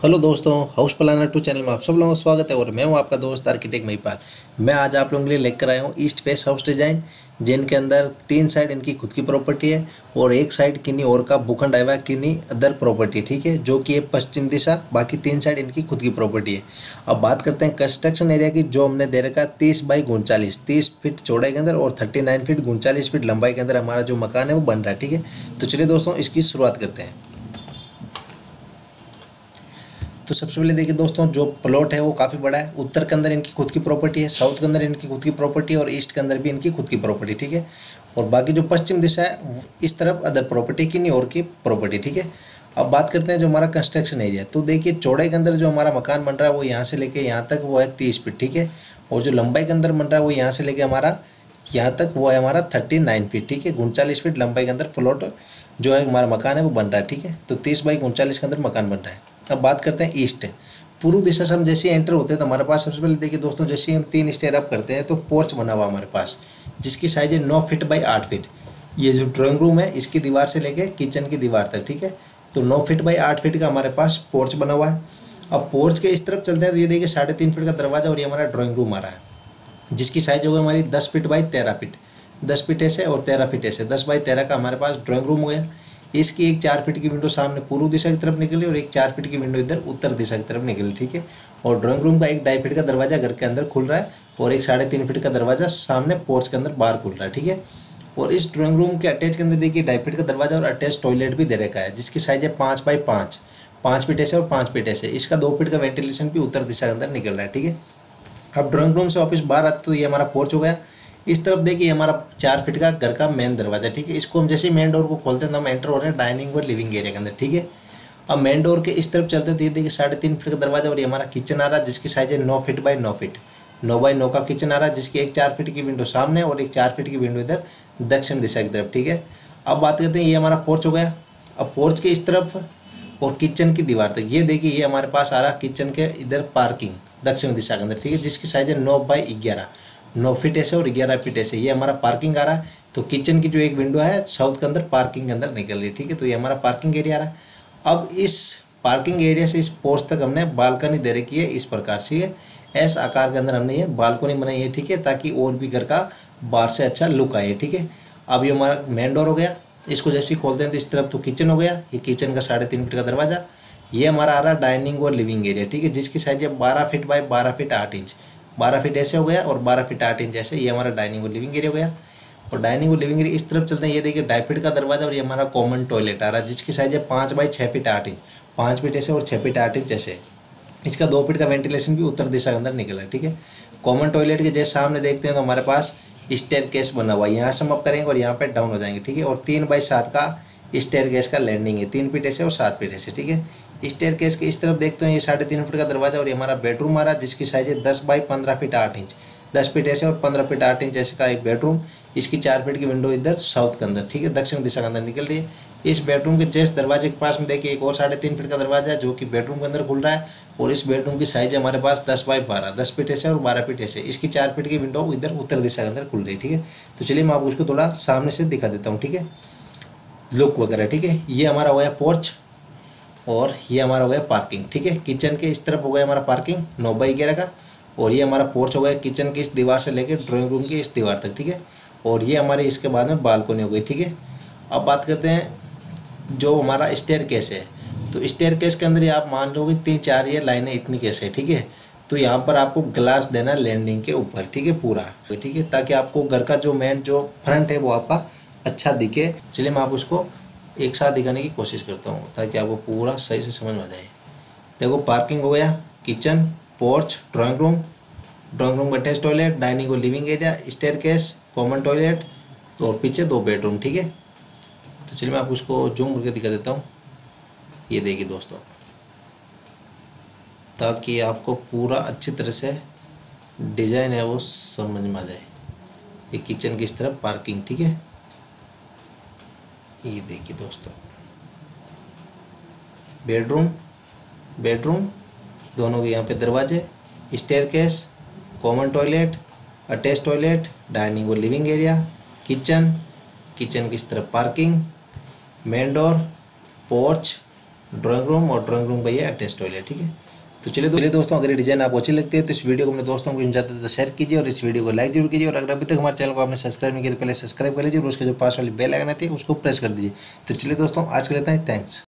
Hello दोस्तों, house planner 2 channel में आप सब लोगों का स्वागत है। और मैं हूं आपका दोस्त आर्किटेक्ट महिपाल। मैं आज आप लोगों के लिए लेकर आया हूं ईस्ट फेस हाउस डिज़ाइन, जिनके अंदर 3 साइड इनकी खुद की प्रॉपर्टी है और एक साइड किन्हीं और का भूखंड आया किन्हीं अदर प्रॉपर्टी, ठीक है, जो कि है पश्चिम दिशा। बाकी 3 साइड इनकी खुद की प्रॉपर्टी है। अब बात करते हैं कंस्ट्रक्शन एरिया की, जो हमने दे रखा 30 बाई 39, 30 फीट चौड़ाई के अंदर और 39 फीट 39 फीट लंबाई के अंदर हमारा जो मकान है वो बन रहा है, ठीक है। तो चलिए दोस्तों, इसकी शुरुआत करते हैं। तो सबसे पहले देखिए दोस्तों, जो प्लॉट है वो काफ़ी बड़ा है। उत्तर के अंदर इनकी खुद की प्रॉपर्टी है, साउथ के अंदर इनकी खुद की प्रॉपर्टी है और ईस्ट के अंदर भी इनकी खुद की प्रॉपर्टी, ठीक है। और बाकी जो पश्चिम दिशा है इस तरफ अदर प्रॉपर्टी की नहीं और की प्रॉपर्टी, ठीक है। अब बात करते हैं जो हमारा कंस्ट्रक्शन एरिया। तो देखिए चौड़ाई के अंदर जो हमारा मकान बन रहा है वो यहाँ से लेके यहाँ तक वो है 30 फीट, ठीक है। और जो लंबाई के अंदर बन रहा है वो यहाँ से लेके हमारा यहाँ तक वो है हमारा 39 फीट, ठीक है। 39 फीट लंबाई के अंदर प्लॉट जो है हमारा मकान है वो बन रहा है, ठीक है। तो 30 बाई 39 के अंदर मकान बन रहा है। अब बात करते हैं ईस्ट। पूर्व दिशा से हम जैसे एंटर होते हैं तो हमारे पास सबसे पहले देखिए दोस्तों, जैसे हम 3 स्टेयर अप करते हैं तो पोर्च बना हुआ हमारे पास, जिसकी साइज है 9 फीट बाई 8 फीट। ये जो ड्राइंग रूम है इसकी दीवार से लेके किचन की दीवार तक, ठीक है। तो 9 फीट बाई 8 फीट का हमारे पास पोर्च बना हुआ है। अब पोर्च के इस तरफ चलते हैं तो ये देखिए 3.5 फीट का दरवाजा और ये हमारा ड्राइंग रूम आ रहा है, जिसकी साइज होगी हमारी 10 फीट बाई 13 फीट। 10 फीट ऐसे और 13 फीट ऐसे, 10 बाई 13 का हमारे पास ड्राइंग रूम हो गया। इसकी एक 4 फीट की विंडो सामने पूर्व दिशा की तरफ निकली और एक 4 फीट की विंडो इधर उत्तर दिशा की तरफ निकली, ठीक है। और ड्राइंग रूम का एक 2.5 फीट का दरवाजा घर के अंदर खुल रहा है और एक 3.5 फीट का दरवाजा सामने पोर्च के अंदर बाहर खुल रहा है, ठीक है। और इस ड्राइंग रूम के अटैच के अंदर देखिए 2.5 फीट का दरवाजा और अटैच टॉयलेट भी दे रखा है, जिसकी साइज है 5 बाई 5, 5 फीट ऐसे और 5 फीट ऐसे। इसका 2 फीट का वेंटिलेशन भी उत्तर दिशा के अंदर निकल रहा है, ठीक है। अब ड्राइंग रूम से वापस बाहर आते तो ये हमारा पोर्च हो गया। इस तरफ देखिए हमारा 4 फीट का घर का मेन दरवाजा, ठीक है। इसको हम जैसे ही मेन डोर को खोलते हैं तो हम एंटर हो रहे हैं डाइनिंग और लिविंग एरिया के अंदर, ठीक है। अब मेन डोर के इस तरफ चलते तो ये देखिए 3.5 फीट का दरवाजा और ये हमारा किचन आ रहा है, जिसकी साइज है 9 फीट बाई 9 फीट। 9 बाई 9 का किचन आ रहा है, जिसकी एक 4 फीट की विंडो सामने और एक 4 फीट की विंडो इधर दक्षिण दिशा की तरफ, ठीक है। अब बात करते हैं, ये हमारा पोर्च हो गया। अब पोर्च के इस तरफ और किचन की दीवार तक ये देखिए ये हमारे पास आ रहा है किचन के इधर पार्किंग दक्षिण दिशा के अंदर, ठीक है, जिसकी साइज है 9 बाई 11, 9 फीट ऐसे और 11 फीट ऐसे। ये हमारा पार्किंग आ रहा है। तो किचन की जो एक विंडो है साउथ के अंदर पार्किंग के अंदर निकल रही है, ठीक है। तो ये हमारा पार्किंग एरिया आ रहा है। अब इस पार्किंग एरिया से इस पोर्च तक हमने बालकनी दे रखी है इस प्रकार से, है एस आकार के अंदर हमने ये बालकनी बनाई है, ठीक है, ताकि और भी घर का बाहर से अच्छा लुक आए, ठीक है। अब ये हमारा मेन डोर हो गया। इसको जैसे ही खोलते हैं तो इस तरफ तो किचन हो गया। ये किचन का 3.5 फीट का दरवाजा। ये हमारा आ रहा है डाइनिंग और लिविंग एरिया, ठीक है, जिसकी साइज है 12 feet by 12 feet 8 inch. 12 feet ऐसे हो गया और 12 फीट 8 इंच ऐसे। ये हमारा डाइनिंग और लिविंग एरिया हो गया। और डाइनिंग और लिविंग एरिया इस तरफ चलते हैं, ये देखिए 2.5 फीट का दरवाजा और ये हमारा कॉमन टॉयलेट आ रहा है, जिसकी साइज है 5 बाई 6 फीट 8 इंच। 5 फीट ऐसे और 6 फीट 8 इंच ऐसे। इसका 2 फीट का वेंटिलेशन भी उत्तर दिशा के अंदर निकला है, ठीक है। कॉमन टॉयलेट के जैसे सामने देखते हैं तो हमारे पास स्टेयर केस बना हुआ है। यहाँ से हम अप करेंगे और यहाँ पे डाउन हो जाएंगे, ठीक है। और 3 बाई 7 का स्टेयर केस का लैंडिंग है, 3 फीट ऐसे और 7 फीट ऐसे, ठीक है। स्टेयर केस के इस तरफ देखते हैं ये 3.5 फीट का दरवाजा और ये हमारा बेडरूम आ रहा है, जिसकी साइज है 10 बाई 15 फीट 8 इंच। 10 फीट ऐसे और 15 फीट 8 इंच ऐसे का एक बेडरूम। इसकी 4 फीट की विंडो इधर साउथ के अंदर, ठीक है, दक्षिण दिशा के अंदर निकल रही है। इस बेडरूम के जस्ट दरवाजे के पास में देखिए एक और 3.5 फीट का दरवाजा है, जो कि बेडरूम के अंदर खुल रहा है। और इस बेडरूम की साइज है हमारे पास 10 बाई 12, 10 फीट ऐसे और 12 फीट ऐसे। इसकी 4 फीट की विंडो इधर उत्तर दिशा के अंदर खुल रही है, ठीक है। तो चलिए मैं आपको उसको थोड़ा सामने से दिखा देता हूँ, ठीक है, लुक वगैरह, ठीक है। ये हमारा हो गया पोर्च और ये हमारा हो गया पार्किंग, ठीक है। किचन के इस तरफ हो गया हमारा पार्किंग 9 बाई 11 का। और ये हमारा पोर्च हो गया किचन की इस दीवार से लेकर ड्राइंग रूम की इस दीवार तक, ठीक है। और ये हमारे इसके बाद में बालकनी हो गई, ठीक है। अब बात करते हैं जो हमारा स्टेयर केस है। तो स्टेयर केस के अंदर ये आप मान लो कि 3-4 ये लाइनें इतनी कैसे, ठीक है। तो यहाँ पर आपको ग्लास देना लैंडिंग के ऊपर, ठीक है, पूरा, ठीक है, ताकि आपको घर का जो मेन जो फ्रंट है वो आपका अच्छा दिखे। चलिए मैं आपको उसको एक साथ दिखाने की कोशिश करता हूँ ताकि आपको पूरा सही से समझ में आ जाए। देखो पार्किंग हो गया, किचन, पोर्च, ड्राइंग रूम का अटैच टॉयलेट, डाइनिंग और living area, staircase, common toilet और पीछे 2 बेडरूम, ठीक है। तो चलिए मैं आपको उसको जूम करके दिखा देता हूँ। ये देखिए दोस्तों, ताकि आपको पूरा अच्छी तरह से डिज़ाइन है वो समझ में आ जाए। ये किचन की इस तरफ पार्किंग, ठीक है। ये देखिए दोस्तों, बेडरूम दोनों के यहाँ पे दरवाजे, staircase, common toilet, attach toilet, dining और लिविंग एरिया, किचन की इस तरफ parking, main door, porch drawing room और ड्राइंग रूम का ये अटैच टॉयलेट, ठीक है। तो चलिए दोस्तों, अगर ये डिज़ाइन आपको अच्छी लगती है तो इस वीडियो को अपने दोस्तों को ज़्यादा से शेयर कीजिए और इस वीडियो को लाइक जरूर कीजिए। और अगर अभी तक हमारे चैनल को आपने सब्सक्राइब नहीं किया तो पहले सब्सक्राइब कर लीजिए और उसके जो पास वाली बेल आइकन आती है उसको प्रेस कर दीजिए। तो चलिए दोस्तों, आज के लिए इतना ही। थैंक्स।